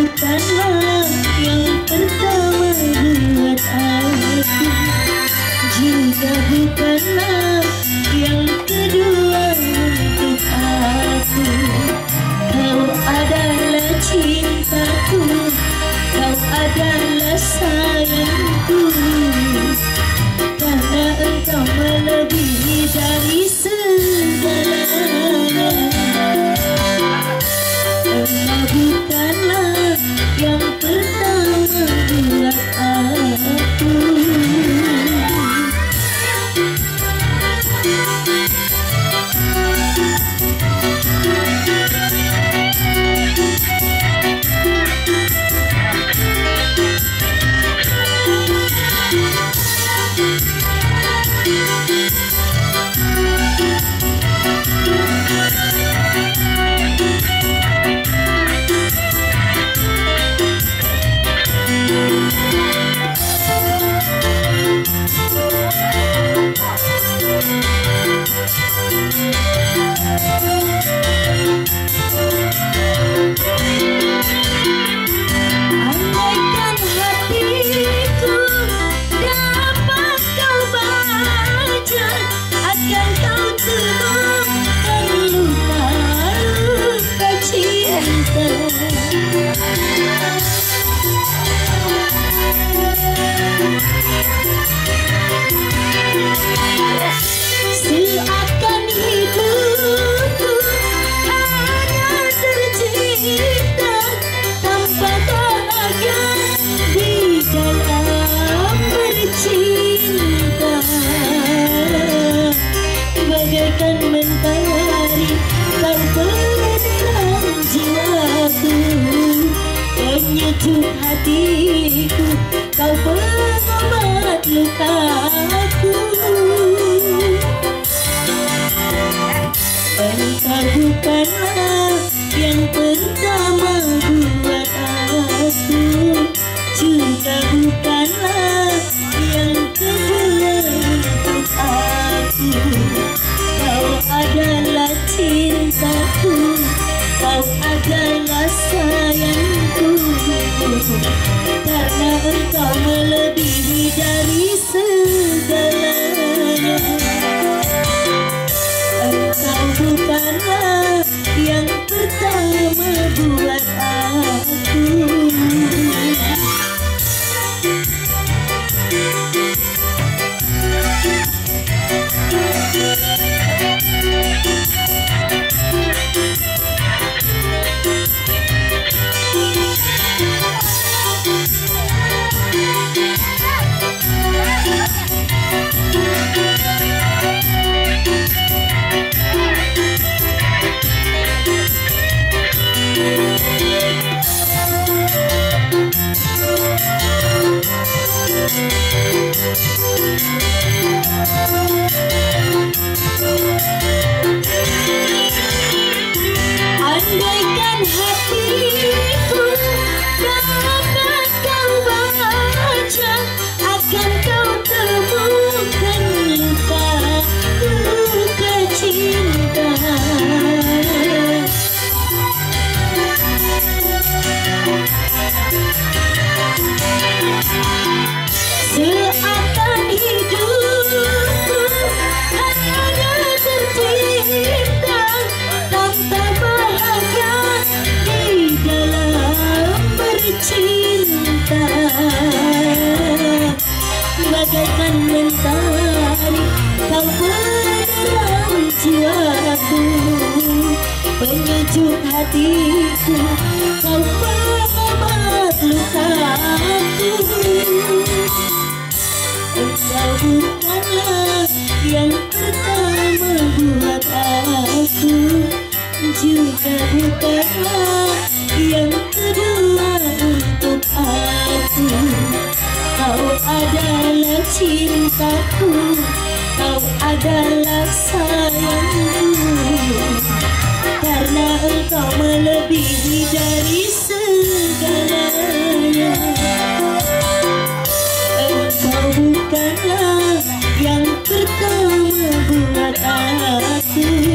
bukanlah yang pertama buat aku, juga bukanlah yang kedua untuk aku. Kau adalah cintaku, kau adalah sayangku, karena engkau melebihi dari segalanya. Engkau bukanlah yang pertama buat aku. Seakan hidupku hanya tercipta tanpa bahagia di dalam bercinta. Bagaikan mentari kau penerang jiwaku, penyejuk hatiku, kau pengobat lukaku. Engkau bukanlah yang pertama buat aku, juga bukanlah yang kedua untuk aku. Kau adalah cintaku, kau adalah sayangku, karena engkau melebihi dari segalanya. Engkau bukanlah yang pertama buat aku. Andaikan hatiku dapat kau baca, akan kau temukan luka cinta. Seakan hidupku hanya tercipta tanpa bahagia di dalam bercinta. Bagaikan mentari kau penerang jiwaku, penyejuk hatiku, kau pengobat lukaku. Engkau bukanlah yang pertama buat aku, juga bukanlah yang kedua untuk aku. Kau adalah cintaku, kau adalah sayangku, karena engkau melebihi dari segalanya. Engkau bukanlah yang pertama buat aku,